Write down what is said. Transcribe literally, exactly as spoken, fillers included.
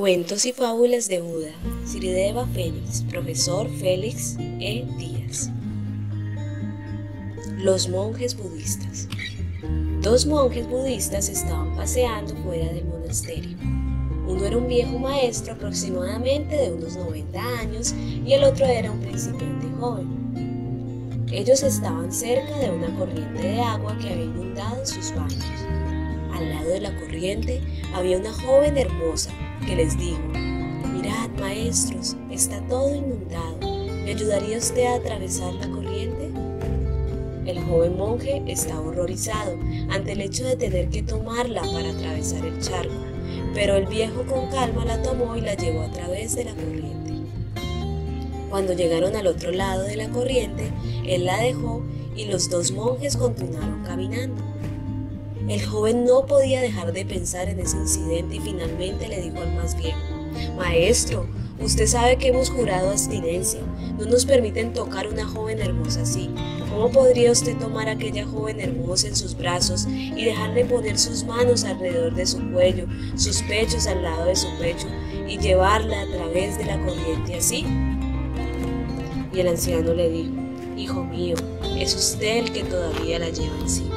Cuentos y fábulas de Buda, Srideva Félix, profesor Félix E. Díaz. Los monjes budistas. Dos monjes budistas estaban paseando fuera del monasterio. Uno era un viejo maestro aproximadamente de unos noventa años y el otro era un principiante joven. Ellos estaban cerca de una corriente de agua que había inundado sus baños. Al lado de la corriente había una joven hermosa que les dijo: «Mirad, maestros, está todo inundado. ¿Me ayudaría usted a atravesar la corriente?». El joven monje estaba horrorizado ante el hecho de tener que tomarla para atravesar el charco, pero el viejo con calma la tomó y la llevó a través de la corriente. Cuando llegaron al otro lado de la corriente, él la dejó y los dos monjes continuaron caminando. El joven no podía dejar de pensar en ese incidente y finalmente le dijo al más viejo: «Maestro, usted sabe que hemos jurado abstinencia. No nos permiten tocar una joven hermosa así. ¿Cómo podría usted tomar a aquella joven hermosa en sus brazos y dejarle poner sus manos alrededor de su cuello, sus pechos al lado de su pecho y llevarla a través de la corriente así?». Y el anciano le dijo: «Hijo mío, es usted el que todavía la lleva encima».